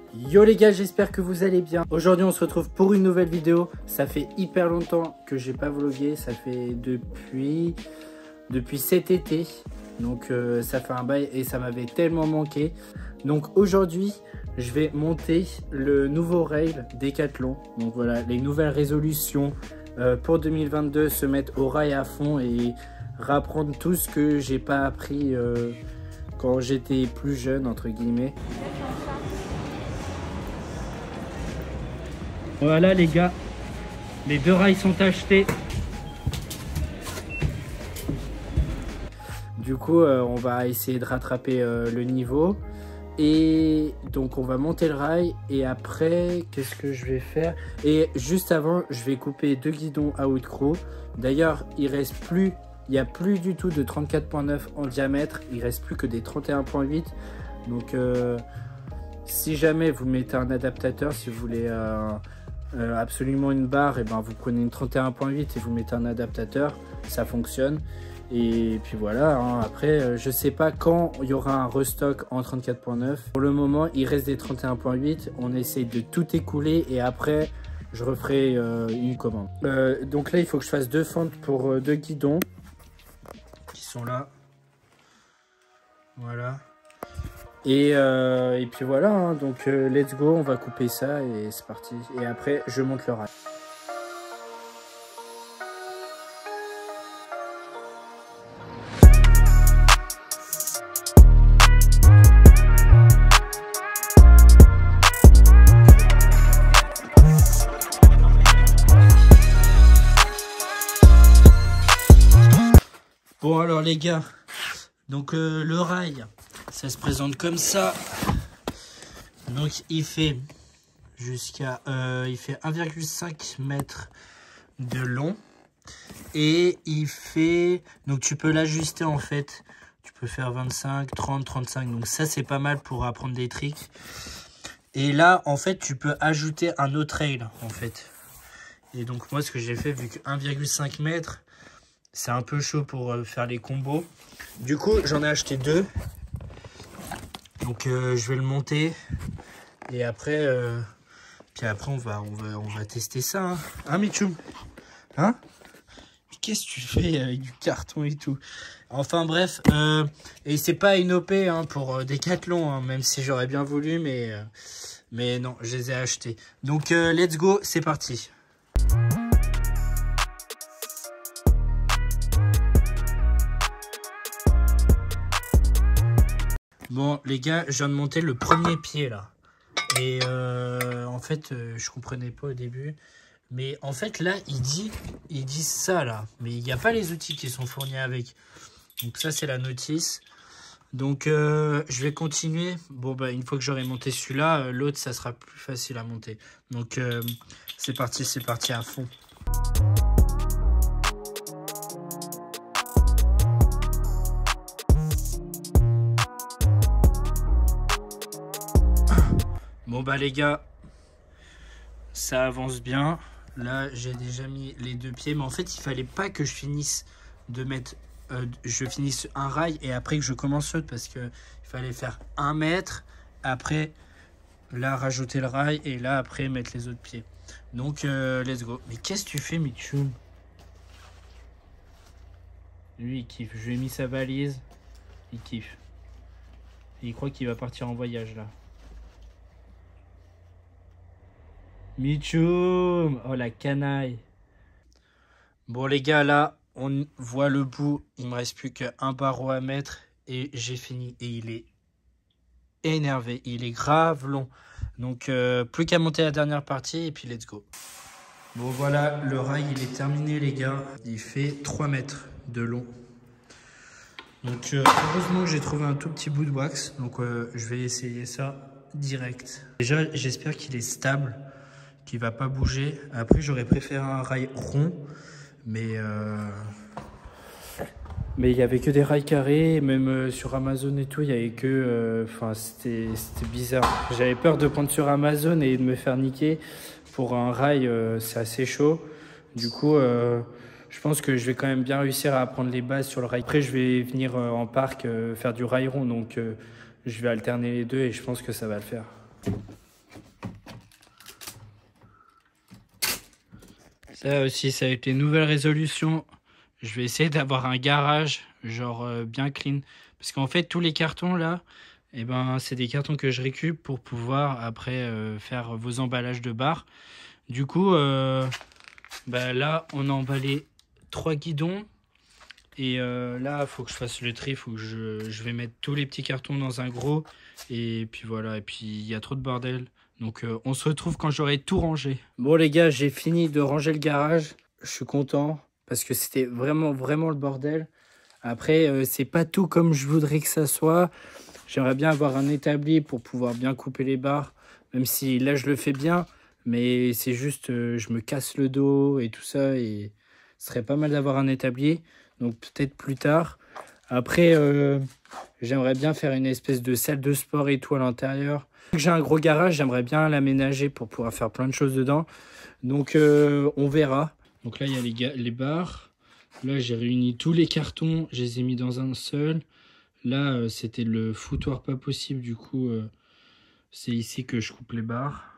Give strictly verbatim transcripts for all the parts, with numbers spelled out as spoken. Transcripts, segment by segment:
Yo les gars, j'espère que vous allez bien. Aujourd'hui on se retrouve pour une nouvelle vidéo. Ça fait hyper longtemps que j'ai pas vlogué. Ça fait depuis depuis cet été. Donc euh, ça fait un bail et ça m'avait tellement manqué. Donc aujourd'hui je vais monter le nouveau rail Decathlon. Donc voilà, les nouvelles résolutions euh, pour deux mille vingt-deux, se mettre au rail à fond et rapprendre tout ce que j'ai pas appris euh, quand j'étais plus jeune entre guillemets. Voilà les gars, les deux rails sont achetés. Du coup, euh, on va essayer de rattraper euh, le niveau. Et donc, on va monter le rail. Et après, qu'est-ce que je vais faire? Et juste avant, je vais couper deux guidons à Outcrow. D'ailleurs, il reste plus, il n'y a plus du tout de trente-quatre point neuf en diamètre. Il reste plus que des trente et un point huit. Donc, euh, si jamais vous mettez un adaptateur, si vous voulez... Euh, Euh, absolument une barre, et ben vous prenez une trente et un point huit et vous mettez un adaptateur, ça fonctionne. Et puis voilà, hein. Après euh, je sais pas quand il y aura un restock en trente-quatre point neuf. Pour le moment il reste des trente et un point huit, on essaye de tout écouler et après je referai euh, une commande. Euh, donc là il faut que je fasse deux fentes pour euh, deux guidons qui sont là, voilà. Et, euh, et puis voilà, hein, donc euh, let's go, on va couper ça et c'est parti. Et après, je monte le rail. Bon alors les gars, donc euh, le rail, ça se présente comme ça. Donc il fait jusqu'à euh, il fait un virgule cinq mètres de long et il fait, donc tu peux l'ajuster en fait, tu peux faire vingt-cinq, trente, trente-cinq, donc ça c'est pas mal pour apprendre des tricks. Et là en fait tu peux ajouter un autre rail en fait. Et donc moi ce que j'ai fait, vu que un virgule cinq mètres c'est un peu chaud pour euh, faire les combos, du coup j'en ai acheté deux. Donc euh, je vais le monter et après euh, puis après on va on va on va tester ça, hein, hein Michoum, hein? Qu'est-ce que tu fais avec du carton et tout? Enfin bref, euh, et c'est pas une O P hein, pour euh, Decathlon, hein, même si j'aurais bien voulu, mais euh, mais non, je les ai achetés. Donc euh, let's go, c'est parti. Bon les gars, je viens de monter le premier pied là. Et euh, en fait, euh, je comprenais pas au début. Mais en fait là, il dit, il dit ça là. Mais il n'y a pas les outils qui sont fournis avec. Donc ça c'est la notice. Donc euh, je vais continuer. Bon bah une fois que j'aurai monté celui-là, euh, l'autre ça sera plus facile à monter. Donc euh, c'est parti, c'est parti à fond. Bon bah les gars, ça avance bien. Là j'ai déjà mis les deux pieds, mais en fait il fallait pas que je finisse de mettre, euh, je finisse un rail et après que je commence l'autre, parce que il fallait faire un mètre, après là rajouter le rail et là après mettre les autres pieds. Donc euh, let's go. Mais qu'est-ce que tu fais Michoum? Lui il kiffe, je lui ai mis sa valise, il kiffe. Et il croit qu'il va partir en voyage là. Michoum, oh la canaille. Bon les gars, là on voit le bout, il me reste plus qu'un barreau à mettre et j'ai fini. Et il est énervé, il est grave long. Donc euh, plus qu'à monter la dernière partie et puis let's go. Bon voilà, le rail il est terminé les gars, il fait trois mètres de long. Donc euh, heureusement que j'ai trouvé un tout petit bout de wax, donc euh, je vais essayer ça direct. Déjà j'espère qu'il est stable, qui va pas bouger. Après j'aurais préféré un rail rond, mais euh... mais il y avait que des rails carrés, même euh, sur Amazon et tout il y avait que enfin euh, c'était c'était bizarre. J'avais peur de prendre sur Amazon et de me faire niquer pour un rail, euh, c'est assez chaud. Du coup euh, je pense que je vais quand même bien réussir à apprendre les bases sur le rail. Après je vais venir euh, en parc euh, faire du rail rond, donc euh, je vais alterner les deux et je pense que ça va le faire. Ça aussi, ça a été une nouvelle résolution. Je vais essayer d'avoir un garage, genre euh, bien clean. Parce qu'en fait, tous les cartons là, eh ben, c'est des cartons que je récupère pour pouvoir après euh, faire vos emballages de bar. Du coup, euh, bah, là, on a emballé trois guidons. Et euh, là, il faut que je fasse le tri. Faut que je, je vais mettre tous les petits cartons dans un gros. Et puis voilà, et puis il y a trop de bordel. Donc euh, on se retrouve quand j'aurai tout rangé. Bon les gars, j'ai fini de ranger le garage. Je suis content parce que c'était vraiment, vraiment le bordel. Après, euh, c'est pas tout comme je voudrais que ça soit. J'aimerais bien avoir un établi pour pouvoir bien couper les barres. Même si là, je le fais bien. Mais c'est juste, euh, je me casse le dos et tout ça. Et ce serait pas mal d'avoir un établi. Donc peut-être plus tard. Après, euh, j'aimerais bien faire une espèce de salle de sport et tout à l'intérieur. J'ai un gros garage, j'aimerais bien l'aménager pour pouvoir faire plein de choses dedans. Donc euh, on verra. Donc là, il y a les, ga les barres. Là, j'ai réuni tous les cartons. Je les ai mis dans un seul. Là, euh, c'était le foutoir pas possible. Du coup, euh, c'est ici que je coupe les barres.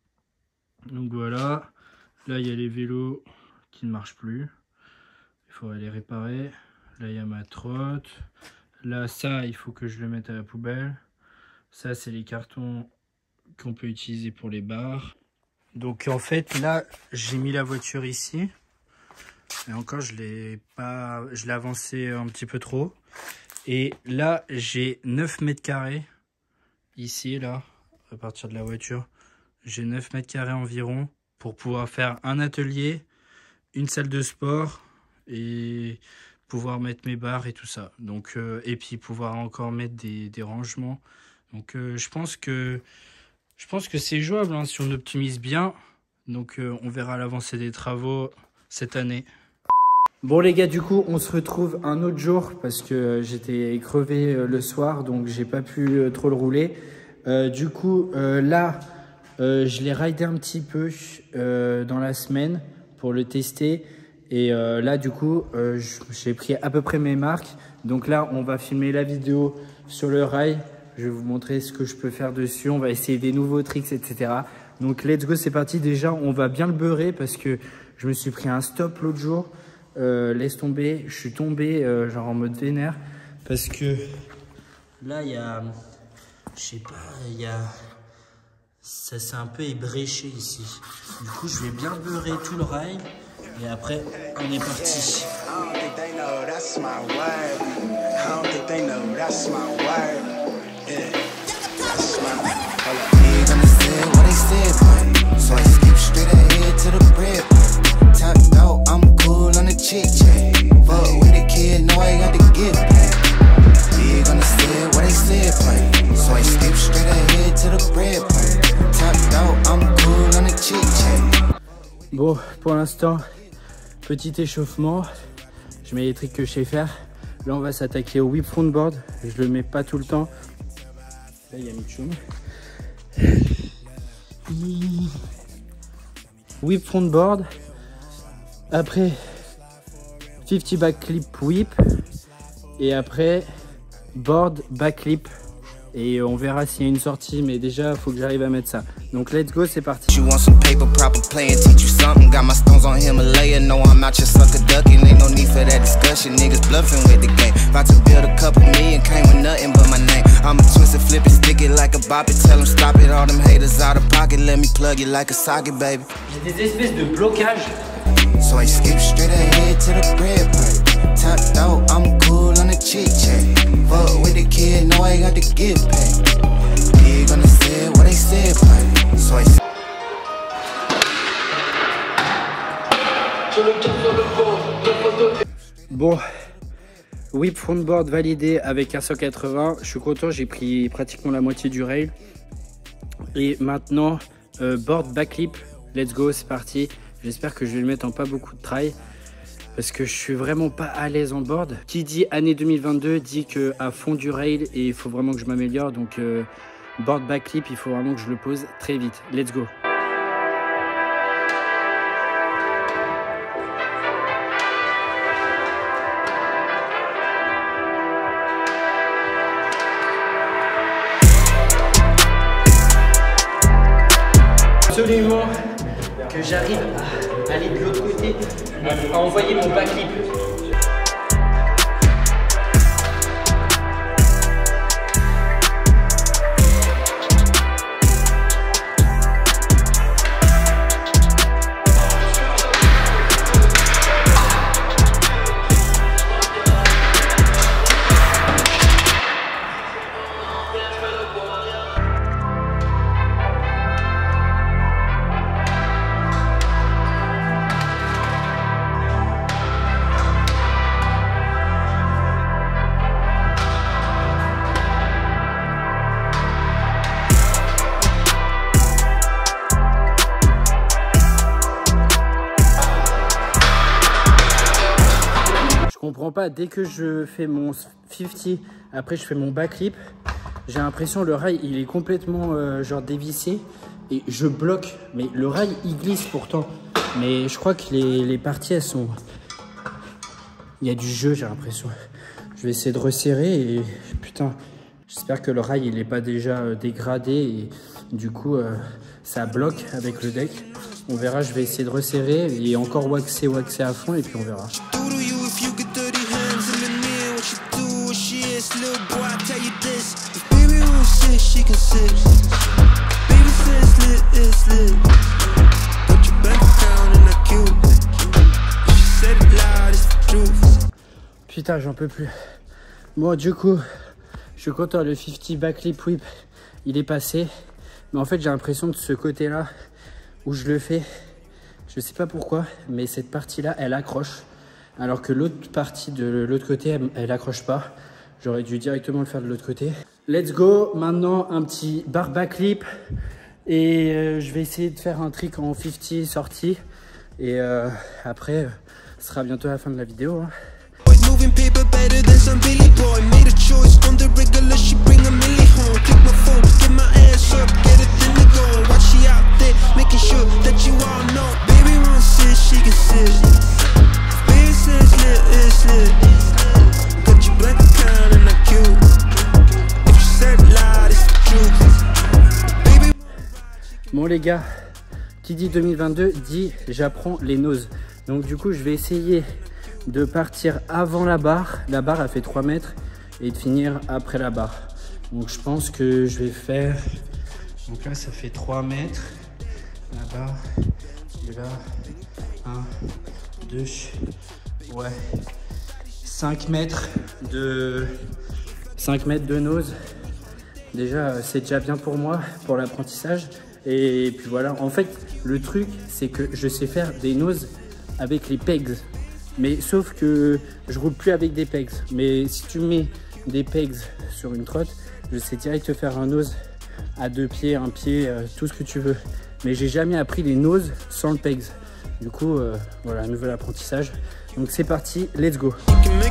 Donc voilà. Là, il y a les vélos qui ne marchent plus. Il faudrait les réparer. Là, il y a ma trotte. Là, ça, il faut que je le mette à la poubelle. Ça, c'est les cartons qu'on peut utiliser pour les barres. Donc, en fait, là, j'ai mis la voiture ici. Et encore, je l'ai pas, je l'ai avancé un petit peu trop. Et là, j'ai neuf mètres carrés. Ici, là, à partir de la voiture. J'ai neuf mètres carrés environ pour pouvoir faire un atelier, une salle de sport et pouvoir mettre mes barres et tout ça. Donc, euh, et puis pouvoir encore mettre des, des rangements. Donc euh, je pense que je pense que c'est jouable hein, si on optimise bien. Donc euh, on verra l'avancée des travaux cette année. Bon les gars, du coup on se retrouve un autre jour parce que euh, j'étais crevé euh, le soir, donc j'ai pas pu euh, trop le rouler. Euh, du coup euh, là euh, je l'ai raidé un petit peu euh, dans la semaine pour le tester. Et euh, là, du coup, euh, j'ai pris à peu près mes marques. Donc là, on va filmer la vidéo sur le rail. Je vais vous montrer ce que je peux faire dessus. On va essayer des nouveaux tricks, et cetera. Donc, let's go, c'est parti. Déjà, on va bien le beurrer parce que je me suis pris un stop l'autre jour. Euh, laisse tomber. Je suis tombé euh, genre en mode vénère. Parce que là, il y a... Je sais pas, il y a... Ça s'est un peu ébréché ici. Du coup, je vais bien beurrer tout le rail. Et après, on est parti. Bon, pour l'instant, petit échauffement. Je mets les tricks que je sais faire. Là, on va s'attaquer au whip front board. Je le mets pas tout le temps. Là, il y a Mitchum. Whip front board. Après, cinquante back clip whip. Et après, board back clip. Et on verra s'il y a une sortie, mais déjà, il faut que j'arrive à mettre ça. Donc, let's go, c'est parti. J'ai des espèces de blocages. So I skip straight ahead to the bread part. Tapped out, I'm cool on the cheek check. Fuck with the kid, know I got the gift paid. They gonna say what they said, part. So I Bon, whip frontboard validé avec un cent quatre-vingts. Je suis content, j'ai pris pratiquement la moitié du rail. Et maintenant, euh, board backlip. Let's go, c'est parti. J'espère que je vais le mettre en pas beaucoup de trail parce que je suis vraiment pas à l'aise en board. Qui dit année deux mille vingt-deux dit que à fond du rail et il faut vraiment que je m'améliore. Donc euh, board backlip, il faut vraiment que je le pose très vite. Let's go. Absolument que j'arrive à aller de l'autre côté, à envoyer mon backflip. Je comprends pas, dès que je fais mon cinquante, après je fais mon backflip, j'ai l'impression le rail il est complètement euh, genre dévissé et je bloque, mais le rail il glisse pourtant, mais je crois que les, les parties elles sont, il y a du jeu, j'ai l'impression. Je vais essayer de resserrer et putain, j'espère que le rail il est pas déjà euh, dégradé et du coup euh, ça bloque avec le deck. On verra, je vais essayer de resserrer et encore waxer, waxer à fond et puis on verra. Putain, j'en peux plus. Bon, du coup, je suis content, le cinquante backflip whip, il est passé. Mais en fait, j'ai l'impression que ce côté-là, où je le fais, je sais pas pourquoi, mais cette partie-là, elle accroche. Alors que l'autre partie de l'autre côté, elle, elle accroche pas. J'aurais dû directement le faire de l'autre côté. Let's go, maintenant un petit bar backflip. Et euh, je vais essayer de faire un trick en cinquante sortie. Et euh, après, euh, ce sera bientôt la fin de la vidéo. Hein. Bon les gars, qui dit deux mille vingt-deux dit j'apprends les noses. Donc du coup je vais essayer de partir avant la barre. La barre a fait trois mètres et de finir après la barre. Donc je pense que je vais faire, donc là ça fait trois mètres, la barre, et là, un, deux, ouais, cinq mètres de, cinq mètres de nose. Déjà c'est déjà bien pour moi, pour l'apprentissage. Et puis voilà, en fait le truc c'est que je sais faire des noses avec les pegs. Mais sauf que je roule plus avec des pegs. Mais si tu mets des pegs sur une trotte, je sais direct te faire un nose à deux pieds, un pied, euh, tout ce que tu veux. Mais j'ai jamais appris les noses sans le pegs. Du coup, euh, voilà, nouvel apprentissage. Donc c'est parti, let's go.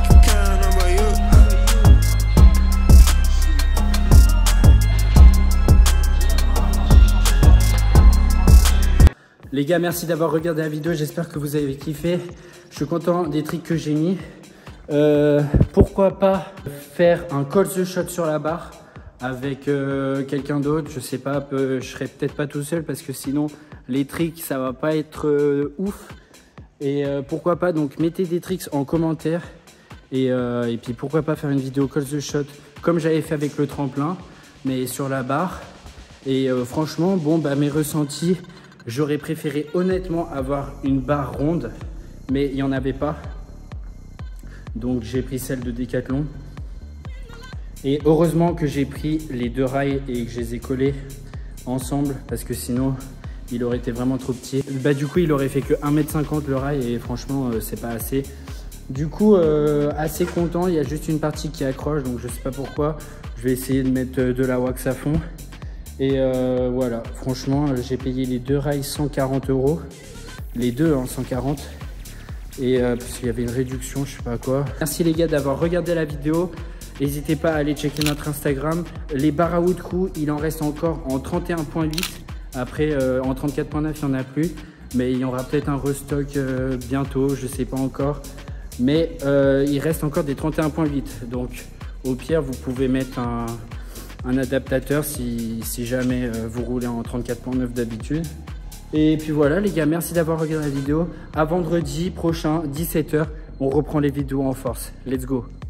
Les gars, merci d'avoir regardé la vidéo, j'espère que vous avez kiffé. Je suis content des tricks que j'ai mis. Euh, pourquoi pas faire un call the shot sur la barre avec euh, quelqu'un d'autre, je sais pas, peu, je serai peut-être pas tout seul parce que sinon les tricks ça va pas être euh, ouf. Et euh, pourquoi pas, donc mettez des tricks en commentaire et, euh, et puis pourquoi pas faire une vidéo call the shot comme j'avais fait avec le tremplin mais sur la barre. Et euh, franchement, bon bah mes ressentis, j'aurais préféré honnêtement avoir une barre ronde, mais il n'y en avait pas. Donc j'ai pris celle de Decathlon. Et heureusement que j'ai pris les deux rails et que je les ai collés ensemble, parce que sinon il aurait été vraiment trop petit. Bah du coup il aurait fait que un mètre cinquante le rail et franchement euh, c'est pas assez. Du coup euh, assez content, il y a juste une partie qui accroche, donc je sais pas pourquoi. Je vais essayer de mettre de la wax à fond. Et euh, voilà, franchement, j'ai payé les deux rails cent quarante euros. Les deux, hein, cent quarante. Et euh, parce qu'il y avait une réduction, je sais pas quoi. Merci les gars d'avoir regardé la vidéo. N'hésitez pas à aller checker notre Instagram. Les barres à wood crew, il en reste encore en trente et un point huit. Après, euh, en trente-quatre point neuf, il n'y en a plus. Mais il y aura peut-être un restock euh, bientôt, je sais pas encore. Mais euh, il reste encore des trente et un point huit. Donc, au pire, vous pouvez mettre un... un adaptateur si, si jamais euh, vous roulez en trente-quatre point neuf d'habitude. Et puis voilà les gars, merci d'avoir regardé la vidéo. À vendredi prochain, dix-sept heures, on reprend les vidéos en force. Let's go.